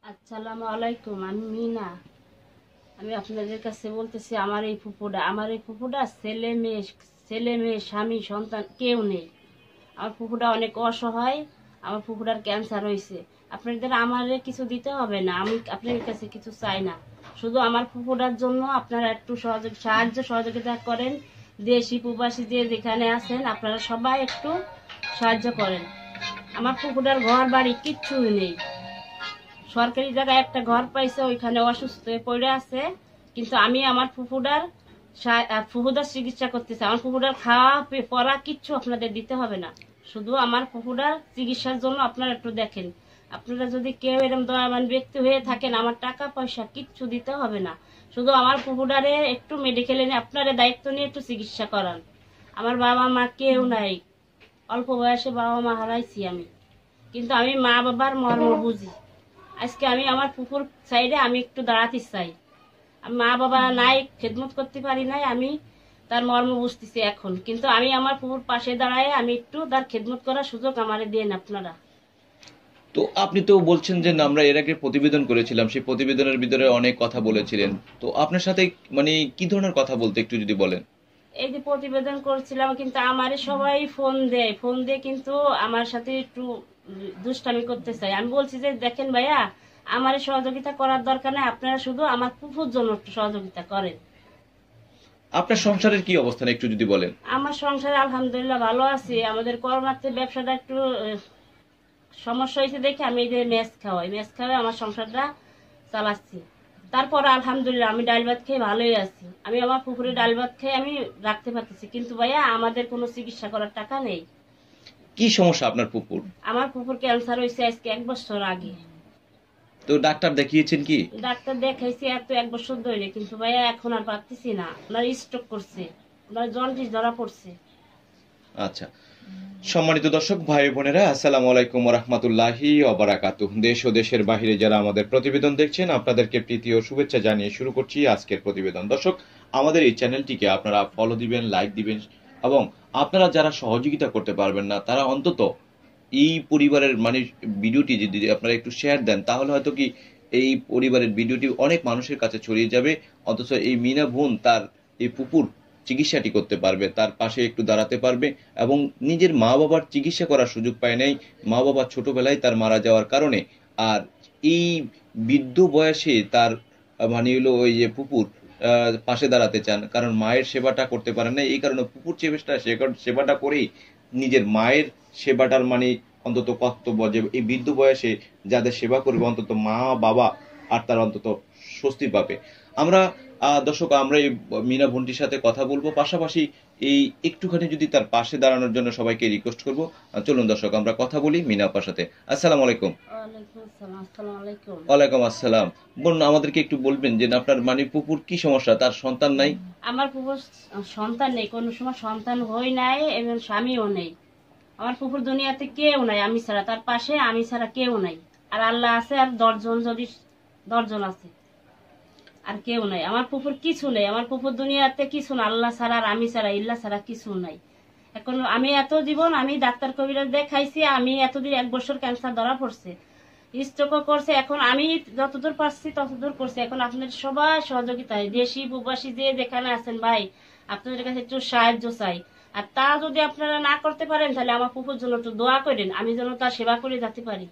আসসালামু আলাইকুম। আমি মিনা। আমি আপনাদের কাছে বলতেছি, আমার এই ফুপুটা ছেলে মেয়ে স্বামী সন্তান কেউ নেই। আমার ফুপুটা অনেক অসহায়। আমার ফুপুটার ক্যান্সার হয়েছে। আপনাদের আমারে কিছু দিতে হবে না, আমি আপনাদের কাছে কিছু চাই না। শুধু আমার ফুপুটার জন্য আপনারা একটু সাহায্য সহযোগিতা করেন। দেশি প্রবাসী যে যেখানে আছেন আপনারা সবাই একটু সাহায্য করেন। আমার ফুপুটার ঘর বাড়ি কিচ্ছুই নেই। সরকারি জায়গায় একটা ঘর পাইছে, ওইখানে অসুস্থ হয়ে পড়ে আছে। কিন্তু আমি আমার ফুফুদার চিকিৎসা করতেছি। আমার ফুফুদার খাওয়া পড়া কিচ্ছু আপনাদের দিতে হবে না। শুধু আমার ফুফুদার চিকিৎসার জন্য আপনারা একটু দেখেন। আপনারা যদি কেউ এরকম দয়াবান ব্যক্তি হয়ে থাকেন, আমার টাকা পয়সা কিচ্ছু দিতে হবে না। শুধু আমার ফুফুদারে একটু মেডিকেলে নিয়ে আপনারা দায়িত্ব নিয়ে একটু চিকিৎসা করান। আমার বাবা মা কেউ নাই। অল্প বয়সে বাবা মা হারাইছি আমি, কিন্তু আমি মা বাবার মর্ম বুঝি। আজকে আমি আমার ফুফুর সাইডে আমি একটু দাঁড়াতে চাই। মা বাবা নাই, খেদমত করতে পারি নাই, আমি তার মর্ম বুঝতেছি এখন। কিন্তু আমি আমার ফুফুর পাশে দাঁড়ায় আমি একটু তার খেদমত করার সুযোগ আমারে দেন আপনারা। তো আপনি তো বলছেন যে আমরা এর আগে প্রতিবেদন করেছিলাম, সেই প্রতিবেদনের ভিতরে অনেক কথা বলেছিলেন। তো আপনার সাথে মানে কি ধরনের কথা বলতে একটু যদি বলেন। এই যে প্রতিবেদন করছিলাম, কিন্তু আমারে সবাই ফোন দিয়ে কিন্তু আমার সাথে একটু দুষ্টামি করতে চাই। আমি বলছি যে দেখেন ভাইয়া, আমারে সহযোগিতা করার দরকার নাই, আপনারা শুধু আমার ফুফুর জন্য একটু সহযোগিতা করেন। আপনার সংসারের কি অবস্থান একটু যদি বলেন। আমার সংসারে আলহামদুলিল্লাহ ভালো আছি। আমাদের করোনাতে ব্যবসাটা একটু সমস্যা হয়েছে দেখে আমি এই যে মেস খাওয়াই আমার সংসারটা চালাচ্ছি। তারপর আলহামদুলিল্লাহ আমি ডাল ভাত খেয়ে ভালোই আছি। আমি আমার পুকুরে ডাল ভাত খেয়ে আমি রাখতে পারতেছি। কিন্তু ভাইয়া আমাদের কোনো চিকিৎসা করার টাকা নেই। কি সমস্যা আপনার পুকুর? আমার পুকুর ক্যান্সার হয়েছে আজকে 1 বছর আগে। তো ডাক্তার দেখিয়েছেন কি? ডাক্তার দেখাইছি এত 1 বছর ধরে, কিন্তু ভাইয়া এখন আর পারতেছি না। ওনার স্ট্রোক করছে, ওনার জন্ডিস ধরা পড়ছে। আচ্ছা, সম্মানিত দর্শক ভাই বোনেরা, আসসালামু আলাইকুম রহমতুল্লাহি ওবারাকাতুহ। দেশ ও দেশের বাহিরে যারা আমাদের প্রতিবেদন দেখছেন, আপনাদেরকে প্রীতি ও শুভেচ্ছা জানিয়ে শুরু করছি আজকের প্রতিবেদন। দর্শক, আমাদের এই চ্যানেলটিকে আপনারা ফলো দিবেন, লাইক দিবেন, এবং আপনারা যারা সহযোগিতা করতে পারবেন না তারা অন্তত এই পরিবারের মানে ভিডিওটি যদি আপনারা একটু শেয়ার দেন, তাহলে হয়তো কি এই পরিবারের ভিডিওটি অনেক মানুষের কাছে ছড়িয়ে যাবে। অথচ এই মিনা বোন তার এই পুকুর চিকিৎসাটি করতে পারবে, তার পাশে একটু দাঁড়াতে পারবে, এবং নিজের মা বাবার চিকিৎসা করার সুযোগ পায় নাই। মা বাবা ছোটবেলায় তার মারা যাওয়ার কারণে, আর এই বৃদ্ধ বয়সে তার মানে হলো ওই যে পুকুর পাশে দাঁড়াতে চান, কারণ মায়ের সেবাটা করতে পারেন না। এই কারণে পুকুর সেবাটা করেই নিজের মায়ের সেবাটার মানে অন্তত কর্তব্য, যে এই বৃদ্ধ বয়সে যাদের সেবা করবে অন্তত মা বাবা আর তার অন্তত স্বস্তি পাবে। আমরা দর্শক, আমরা এই মিনা বোনটির সাথে কথা বলবো, পাশাপাশি এই একটুখানি যদি তার পাশে দাঁড়ানোর জন্য সবাইকে রিকোয়েস্ট করব। চলুন দর্শক, আমরা কথা বলি মিনা আপার সাথে। আসসালামু আলাইকুম। ওয়ালাইকুম আসসালাম। বোন, আমাদেরকে একটু বলবেন যে আপনার মানে পুকুর কি সমস্যা, তার সন্তান নাই? আমার পুকুর সন্তান নেই, কোনো সময় সন্তান হই নাই এবং স্বামীও নেই। আমার পুকুর দুনিয়াতে কেউ নাই আমি ছাড়া, তার পাশে আমি ছাড়া কেউ নাই। আর আল্লাহ আছে, আর 10 জন আছে, আর কেউ নাই। আমার পুকুর কিছু নেই, আমার পুকুর দুনিয়াতে কিছু না। আল্লাহ ছাড়া আর আমি ছাড়া, ইল্লাহ ছাড়া কিছু নাই। এখন আমি এত জীবন আমি ডাক্তার কবিরাজ দেখাইছি, আমি এতদিন 1 বছর ক্যান্সার ধরা পড়ছে, স্ট্রোকও করছে। এখন আমি যতদূর পারছি ততদূর করছি। এখন আপনাদের সবাই সহযোগিতায়, দেশি প্রবাসী যে যেখানে আছেন ভাই, আপনাদের কাছে একটু সাহায্য চাই। আর তা যদি আপনারা না করতে পারেন, তাহলে আমার পুকুর জন্য একটু দোয়া করেন, আমি যেন তার সেবা করে যেতে পারি।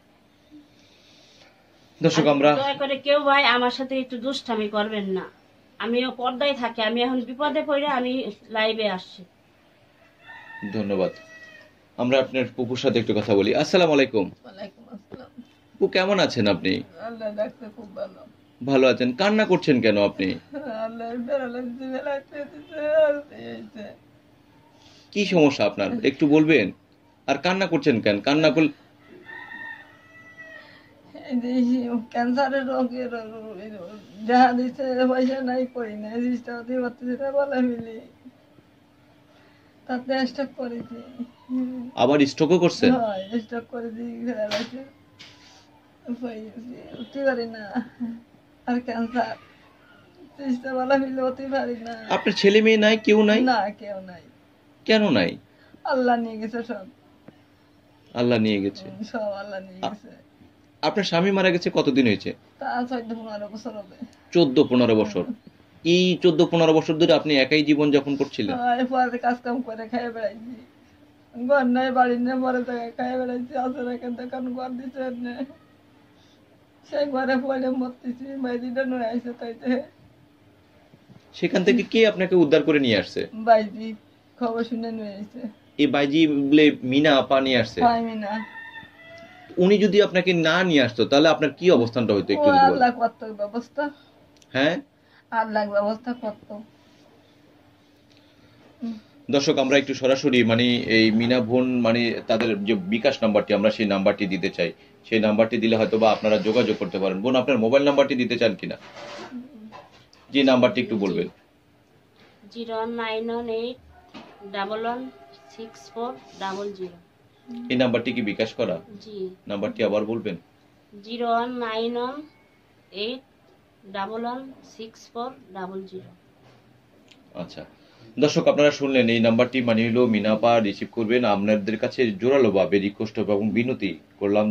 দর্শক, আমরা দয়া করে কেউ ভাই আমার সাথে একটু দুষ্টামি করবেন না। আমিও পর্দায় থাকি, আমি এখন বিপদে পড়ে আমি লাইভে আসছি। ধন্যবাদ। আমরা আপনার পুকুর সাথে একটু কথা বলি। আসসালামু আলাইকুম। ওয়ালাইকুম আসসালাম। আপু, কেমন আছেন আপনি? আল্লাহ ডাকতে খুব ভালো। ভালো আছেন? কান্না করছেন কেন আপনি? আল্লাহর বেড়ালাইছে, বেড়াইতে দিতে আর দিয়েছে। কি সমস্যা আপনার একটু বলবেন? আর কান্না করছেন কেন? কান্না করলে এই যে ক্যান্সারের রোগের যাহা দিচ্ছে পয়সা নাই, করি না চেষ্টা হতে পারতেছি না, বলা মিলি তাতে স্টক করেছি। আবার স্ট্রোকও করছে? হয়, স্টক করেছি, বেড়ালাইছে, উঠতে পারি না। আর ক্যান্সার চেষ্টা বলা মিলে হতে পারি না। আপনার ছেলে মেয়ে নাই? কেউ নাই? না, কেউ নাই। কেন নাই? আল্লাহ নিয়ে গেছে সব। আল্লাহ নিয়ে গেছে। সব আল্লাহ নিয়ে গেছে। আপনার স্বামী মারা গেছে কতদিন হয়েছে? তা 14-15 বছর হবে। 14-15 বছর। এই 14-15 বছর ধরে আপনি একাই জীবন যাপন করছিলেন? পরে কাজ কাম করে খাই বেড়াইছি, ঘর নাই বাড়ি নেই, পরে জায়গায় খাই বেড়াইছি। আসলে একটা দোকান ঘর দিচ্ছে না, সেই ঘরে পড়ে মরতেছি। বাইজিটা নয় আইসে তাইতে, সেখান থেকে কে আপনাকে উদ্ধার করে নিয়ে আসছে? বাইজি খবর শুনে নিয়ে আইসে। এই বাইজি বলে মিনা আপা নিয়ে আসছে? পাইমি না। উনি যদি আপনাকে না নিয়ে আসতো তাহলে আপনার কি অবস্থানটা হইতো একটু ও যদি বলেন? আল্লাহ কত ব্যবস্থা, হ্যাঁ আল্লাহ ব্যবস্থা কত। দর্শক, আমরা একটু সরাসরি মানে এই মিনা বোন মানে তাদের যে বিকাশ নাম্বারটি, আমরা সেই নাম্বারটি দিতে চাই। সেই নাম্বারটি দিলে হয়তো বা আপনারা যোগাযোগ করতে পারেন। বোন, আপনার মোবাইল নাম্বারটি দিতে চান কিনা? যে নাম্বারটি একটু বলবেন। 09181164000। এই নাম্বারটি কি বিকাশ করা? জি। নাম্বারটি আবার বলবেন। 09181164000। আচ্ছা দর্শক, আপনারা শুনলেন, এই নাম্বারটি মানে হলো মিনাপা রিসিভ করবেন। আপনাদের কাছে জোরালো ভাবে রিকোয়েস্ট এবং বিনতি করলাম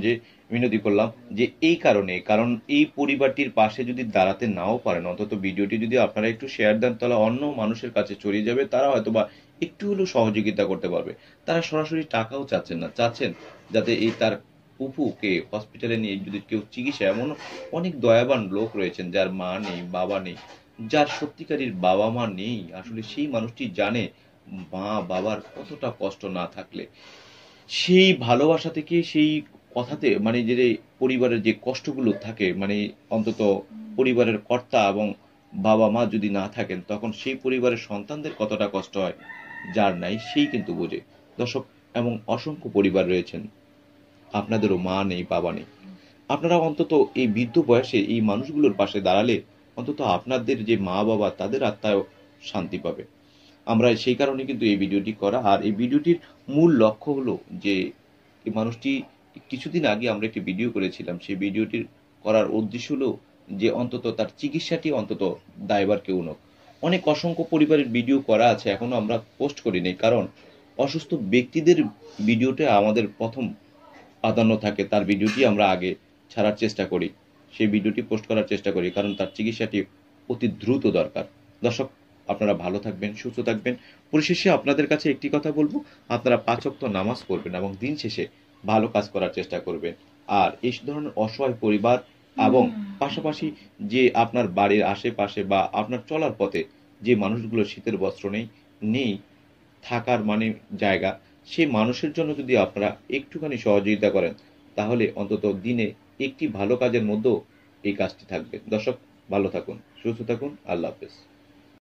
যে এই কারণ এই পরিবারটির পাশে যদি দাঁড়াতে নাও পারেন, অন্তত ভিডিওটি যদি আপনারা একটু শেয়ার দেন তাহলে অন্য মানুষের কাছে ছড়িয়ে যাবে। তারা হয়তো বা একটু হলেও সহযোগিতা করতে পারবে। তারা সরাসরি টাকাও চাচ্ছেন না, চাচ্ছেন যাতে এই তার ফুফুকে হসপিটালে নিয়ে যদি কেউ চিকিৎসা, এমন অনেক দয়াবান লোক রয়েছেন যার মা নেই, বাবা নেই, যার সত্যিকারের বাবা মা নেই। আসলে সেই মানুষটি জানে মা বাবার কতটা কষ্ট না থাকলে, সেই ভালোবাসা থেকে, সেই কথাতে মানে যে পরিবারের যে কষ্টগুলো থাকে, মানে অন্তত পরিবারের কর্তা এবং বাবা মা যদি না থাকেন তখন সেই পরিবারের সন্তানদের কতটা কষ্ট হয়, যার নাই সেই কিন্তু বোঝে। দর্শক, এমন অসংখ্য পরিবার রয়েছেন, আপনাদেরও মা নেই, বাবা নেই। আপনারা অন্তত এই বৃদ্ধ বয়সে এই মানুষগুলোর পাশে দাঁড়ালে অন্তত আপনাদের যে মা বাবা, তাদের আত্মায়ও শান্তি পাবে। আমরা সেই কারণে কিন্তু এই ভিডিওটি করা। আর এই ভিডিওটির মূল লক্ষ্য হলো যে এই মানুষটি, কিছুদিন আগে আমরা একটি ভিডিও করেছিলাম, সেই ভিডিওটির করার উদ্দেশ্য হলো যে অন্তত তার চিকিৎসাটি অন্তত দায়ভার কেউ নোক। অনেক অসংখ্য পরিবারের ভিডিও করা আছে, এখনো আমরা পোস্ট করিনি, কারণ অসুস্থ ব্যক্তিদের ভিডিওটা আমাদের প্রথম প্রাধান্য থাকে। তার ভিডিওটি আমরা আগে ছাড়ার চেষ্টা করি, সেই ভিডিওটি পোস্ট করার চেষ্টা করি, কারণ তার চিকিৎসাটি অতি দ্রুত দরকার। দর্শক, আপনারা ভালো থাকবেন, সুস্থ থাকবেন। পরিশেষে আপনাদের কাছে একটি কথা বলবো, আপনারা 5 ওয়াক্ত নামাজ পড়বেন এবং দিন শেষে ভালো কাজ করার চেষ্টা করবেন। আর এই ধরনের অসহায় পরিবার এবং পাশাপাশি যে আপনার বাড়ির আশেপাশে বা আপনার চলার পথে যে মানুষগুলো শীতের বস্ত্র নেই থাকার মানে জায়গা, সেই মানুষের জন্য যদি আপনারা একটুখানি সহযোগিতা করেন তাহলে অন্তত দিনে একটি ভালো কাজের মধ্যেও এই কাজটি থাকবে। দর্শক, ভালো থাকুন, সুস্থ থাকুন, আল্লাহ হাফেজ।